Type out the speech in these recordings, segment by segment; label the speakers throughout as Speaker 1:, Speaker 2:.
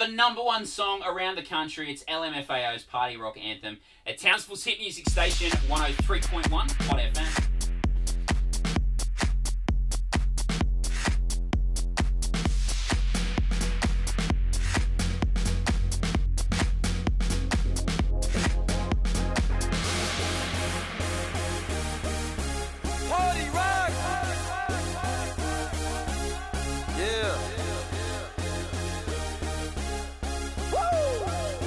Speaker 1: the #1 song around the country. It's LMFAO's Party Rock Anthem at Townsville's hit music station 103.1 Hot FM.
Speaker 2: Party rock! Yeah. Woo!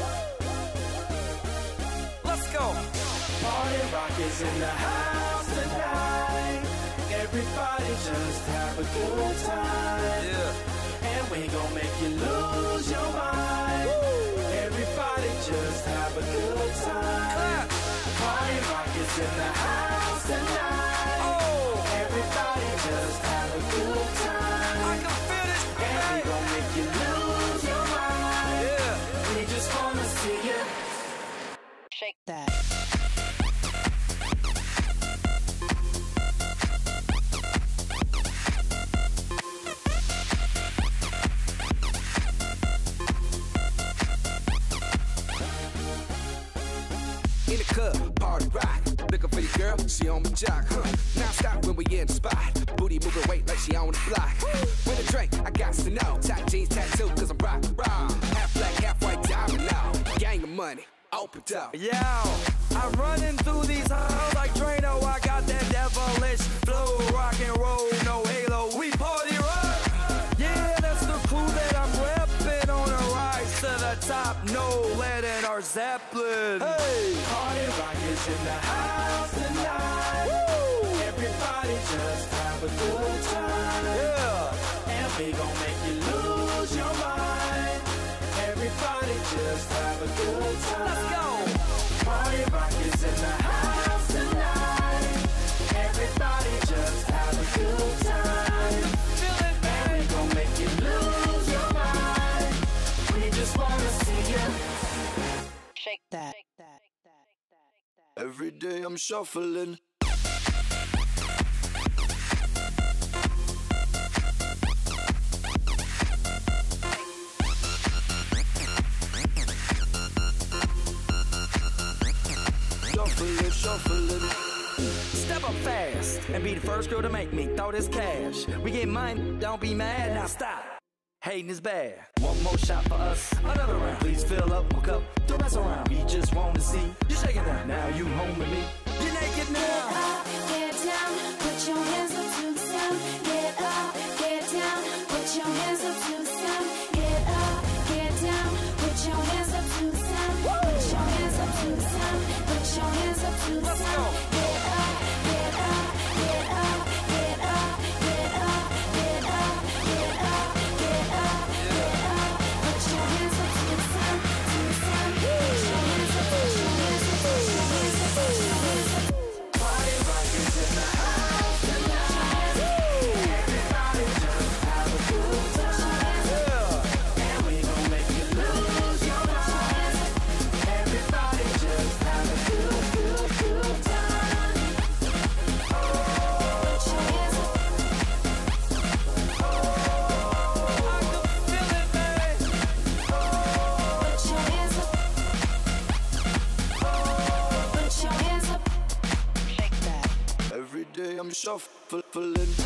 Speaker 2: Let's go.
Speaker 3: Party rock is in the house tonight. Everybody just have a good time.
Speaker 2: Yeah.
Speaker 3: And we gon' make you lose your mind. Everybody just have a good time.
Speaker 2: Clap.
Speaker 3: Party rock is in the house tonight.
Speaker 2: Oh,
Speaker 3: Everybody just have a good time.
Speaker 2: I can feel this.
Speaker 3: And we gon' make you lose your mind.
Speaker 2: Yeah.
Speaker 3: We just wanna see you
Speaker 4: Shake that.
Speaker 5: In the club, party rock. Looking for your girl, she on my jock, huh? Now stop when we in the spot. Booty moving weight like she on the block. With a drink, I got to know. Tight jeans, tattoo, cause I'm rock, raw. Half black, half white, diamond now. Gang of money, open up.
Speaker 2: Yo, I'm running through these halls like Drano. I got that devilish flow, rock and roll, no halo. We party rock. Yeah, that's the crew that I'm repping on a rise to the top. No lead in our Zeppelin. Hey,
Speaker 3: Party rock is in the house tonight. Everybody just have a good time.
Speaker 2: yeah.
Speaker 3: And we gon' make you lose your mind. Everybody just have a good time.
Speaker 2: Let's go.
Speaker 3: Party rock is in the house tonight. Everybody just have a good time.
Speaker 2: Feel it,
Speaker 3: And we gon' make you lose your mind. We just wanna see you.
Speaker 4: Shake that.
Speaker 5: Every day I'm shuffling. Shuffling.
Speaker 2: Step up fast and be the first girl to make me throw this cash. We get mine, don't be mad, now stop. Hating is bad. One more shot for us, another round. Please fill up my cup, don't mess around. We just want to see you shaking that. Now you home with me. You're naked now.
Speaker 6: Get up, get down, put your hands up to the sound. Get up, get down, put your hands up to the sound. Get up, get down, put your hands up to the sound. Put your hands up to the sound. Put your hands up to the
Speaker 2: Let's go.
Speaker 6: sound. Get up, get up, get up, get up, get up, get up, get up, get up, get up. Put your hands up to the sound, to the sound. Put your hands up, put your hands up, put your hands up, put your hands up.
Speaker 3: Party rock is in the house tonight. Everybody just have a good time. And we gon' make you lose your mind. Everybody just have a good time.
Speaker 6: Put your hands up.
Speaker 2: I can feel it, baby.
Speaker 6: Put your hands up. Put your hands up.
Speaker 4: Shake that.
Speaker 5: Every day I'm shuffling.